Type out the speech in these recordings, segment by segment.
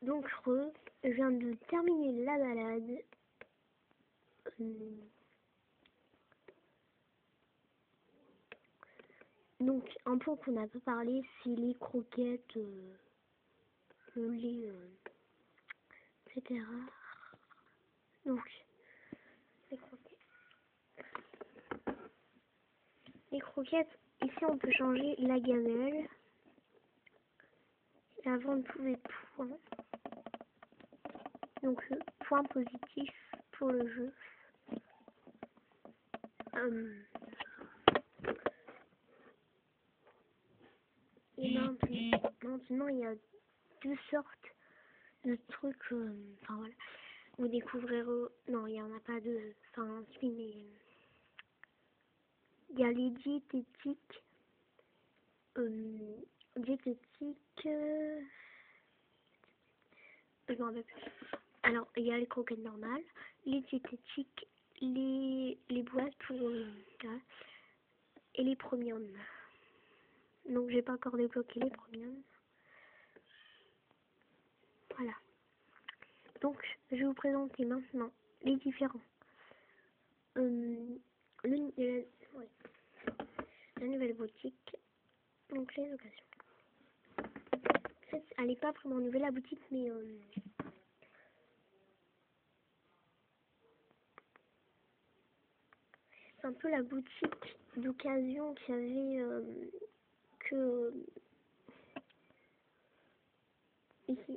Donc je viens de terminer la balade. Donc un point qu'on n'a pas parlé, c'est les croquettes, etc. Donc les croquettes, ici on peut changer la gamelle. Et avant on pouvait point. Donc point positif pour le jeu. Et maintenant il y a deux sortes de trucs, enfin voilà, vous découvrirez, non il n'y en a pas deux, enfin si, mais il y a les diététiques, je m'en rappelle plus. Alors il y a les croquettes normales, les diététiques, les boîtes pour, voilà, et les premium. Donc j'ai pas encore débloqué les premium. Voilà. Donc je vais vous présenter maintenant les différents. La nouvelle boutique, donc les occasions. Elle n'est pas vraiment nouvelle la boutique, mais c'est un peu la boutique d'occasion qu'il y avait ici.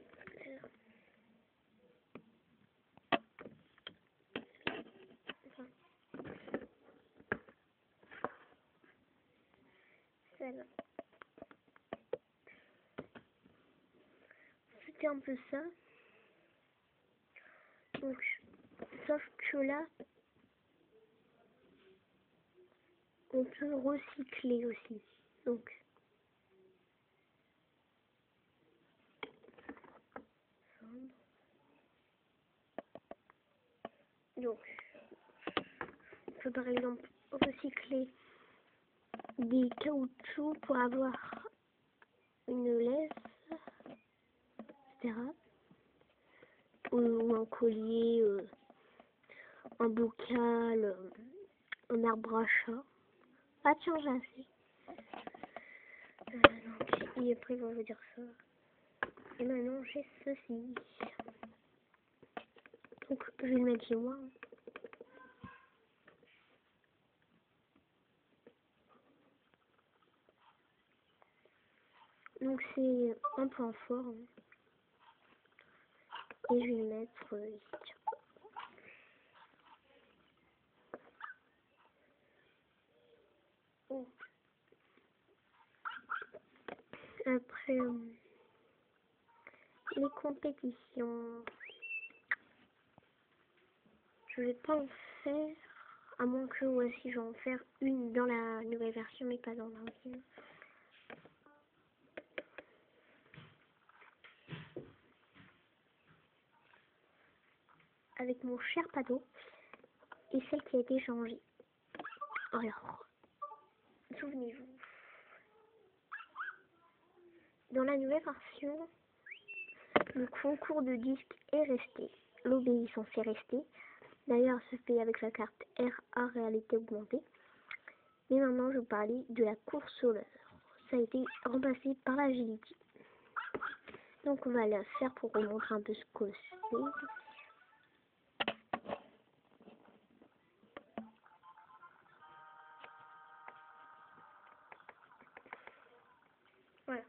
Celle-là. C'était un peu ça. Donc, sauf que là, on peut recycler aussi. Donc, on peut par exemple recycler des caoutchoucs pour avoir une laisse, etc. Ou un collier, un bocal, un arbre à chat. Ah tiens, j'ai assez. Donc, et après, on va dire ça. Et maintenant, j'ai ceci. Donc, je vais le mettre chez moi. Donc, c'est un point fort. Et je vais le mettre ici. Oh. Après, les compétitions. Je vais pas en faire. À moins que, ouais, si je vais en faire une dans la nouvelle version, mais pas dans l'ancienne. Avec mon cher Pado et celle qui a été changée. Alors, souvenez-vous, dans la nouvelle version, le concours de disques est resté. L'obéissance est restée. D'ailleurs, ça se fait avec la carte RA réalité augmentée. Mais maintenant, je vais vous parler de la course au leurre. Ça a été remplacé par l'agility. Donc, on va la faire pour vous montrer un peu ce que c'est. Voilà.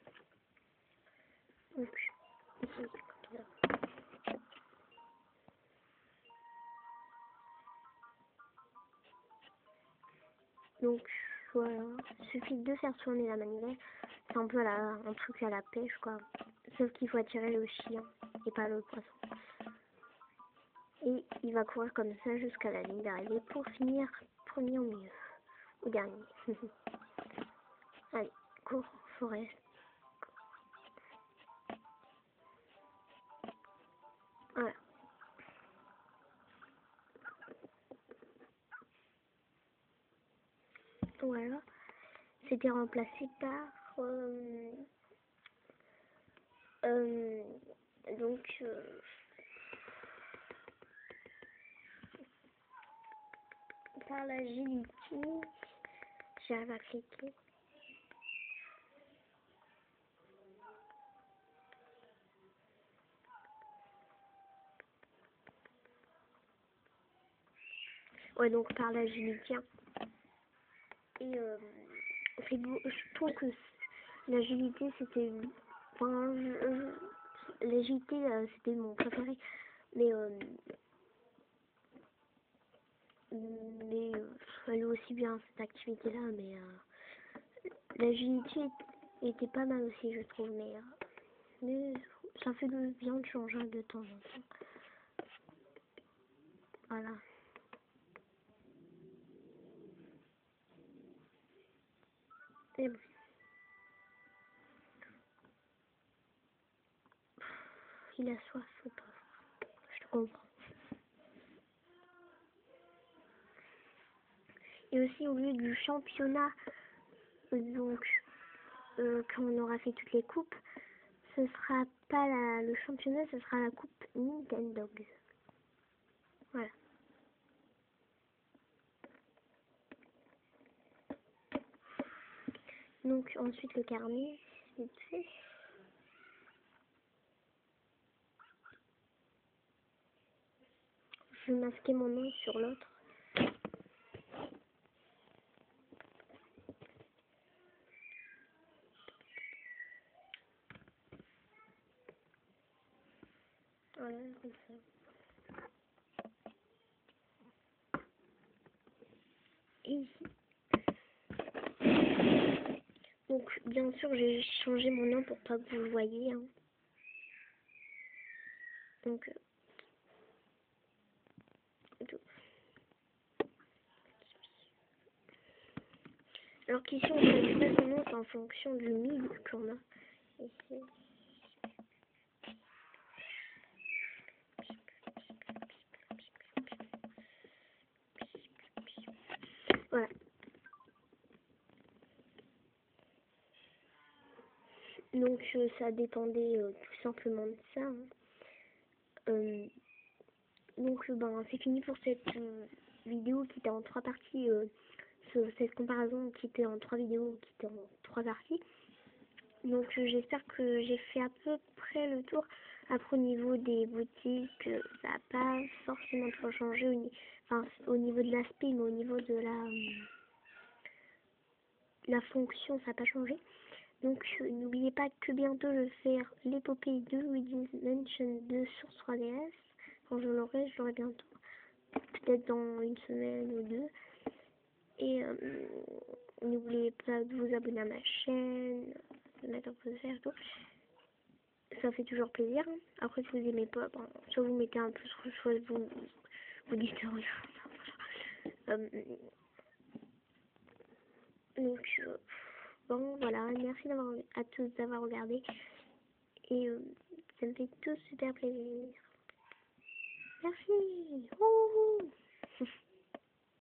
Donc, ici, donc voilà, il suffit de faire tourner la manivelle. C'est un peu un truc à la pêche, quoi. Sauf qu'il faut attirer le chien et pas le poisson. Et il va courir comme ça jusqu'à la ligne d'arrivée pour finir premier au milieu. Ou dernier. Allez, cours, forêt. Voilà. Voilà. C'était remplacé par Donc, par l'agilité, j'arrive à cliquer. Ouais, donc par l'agilité. Et je trouve que l'agilité, c'était... Enfin, l'agilité, c'était mon préféré. Mais elle est aussi bien cette activité-là, mais l'agilité était pas mal aussi, je trouve. Mais ça fait bien de changer de temps en temps. Voilà. Et bon. Il a soif ou pas? Je te comprends. Et aussi au lieu du championnat, donc quand on aura fait toutes les coupes, ce sera pas le championnat, ce sera la coupe Nintendo. Voilà. Donc ensuite le carnet, vite fait. Je vais masquer mon nom sur l'autre. Voilà, comme ça. Et ici. Donc bien sûr j'ai changé mon nom pour pas que vous le voyez. Hein. Donc alors qu'ici on choisit pas son nom, c'est en fonction du mid qu'on a. Ici. Voilà. Donc ça dépendait tout simplement de ça. Hein. Donc ben c'est fini pour cette vidéo qui était en 3 parties. Cette comparaison qui était en 3 vidéos, qui était en 3 parties. Donc j'espère que j'ai fait à peu près le tour. Après au niveau des boutiques, ça n'a pas forcément trop changé au niveau de l'aspect, mais au niveau de la fonction, ça n'a pas changé. Donc n'oubliez pas que bientôt je vais faire l'épopée de Luigi's Mansion 2 sur 3DS. Quand je l'aurai bientôt. Peut-être dans une semaine ou deux. Et n'oubliez pas de vous abonner à ma chaîne, de mettre un pouce vert et tout. Ça fait toujours plaisir. Hein. Après, si vous aimez pas, bon, soit vous mettez un plus, soit vous dites rien. Donc, bon, voilà. Merci à tous d'avoir regardé. Et ça me fait tout super plaisir. Merci. Ouh.